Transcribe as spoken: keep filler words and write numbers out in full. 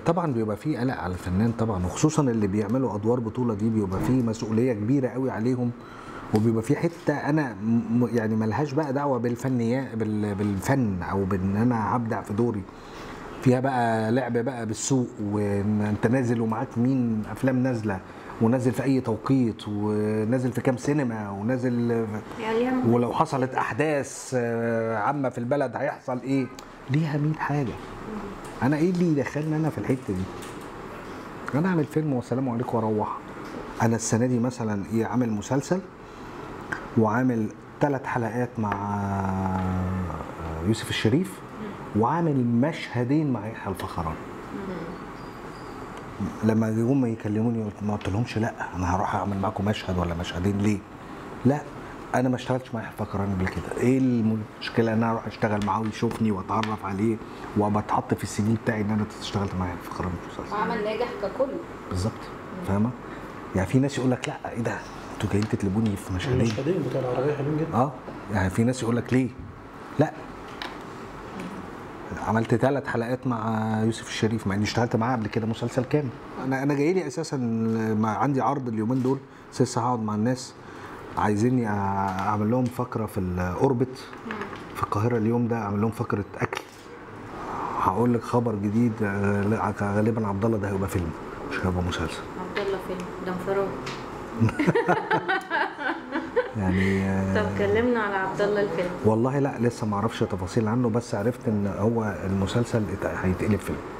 طبعا بيبقى فيه قلق على الفنان طبعا، وخصوصا اللي بيعملوا ادوار بطوله دي بيبقى فيه مسؤوليه كبيره قوي عليهم، وبيبقى في حته انا م- يعني ملهاش بقى دعوه بالفنيات بال- بالفن او بان انا هبدع في دوري، فيها بقى لعب بقى بالسوق، وان انت نازل ومعاك مين افلام نازله، ونازل في اي توقيت، ونازل في كام سينما، ونازل يعني ولو حصلت احداث آه، عامه في البلد هيحصل ايه، ليها مية حاجه. انا ايه اللي يدخلني انا في الحته دي؟ انا اعمل فيلم والسلام عليكم واروح. انا السنه دي مثلا ايه عامل مسلسل وعامل ثلاث حلقات مع يوسف الشريف، وعامل مشهدين مع يحيى الفخراني. لما يجوا يكلموني ما قلت لهمش لا انا هروح اعمل معاكم مشهد ولا مشهدين ليه؟ لا انا ما اشتغلتش مع يحيى الفخراني قبل كده، ايه المشكله ان انا اروح اشتغل معاه ويشوفني واتعرف عليه وابقى اتحط في السي في بتاعي ان انا اشتغلت مع يحيى الفخراني في مسلسل. وعمل ناجح ككل. بالظبط، فاهمه؟ يعني في ناس يقول لك لا ايه ده انتوا جايين تطلبوني في مشهدين؟ المشهدين بتوع العربيه حلوين جدا. اه يعني في ناس يقول لك ليه؟ لا عملت ثلاث حلقات مع يوسف الشريف مع اني اشتغلت معاه قبل كده مسلسل كامل. انا انا جاي لي اساسا ما عندي عرض اليومين دول، لسه هقعد مع الناس عايزيني اعمل لهم فقره في الاوربت في القاهره اليوم ده، اعمل لهم فقره اكل. هقول لك خبر جديد، غالبا عبد الله ده هيبقى فيلم مش هيبقى مسلسل. عبد الله فيلم ده انفراد. يعني طب كلمنا على عبد الله الفيلم. والله لا لسه ما اعرفش تفاصيل عنه، بس عرفت ان هو المسلسل هيتقلب فيلم.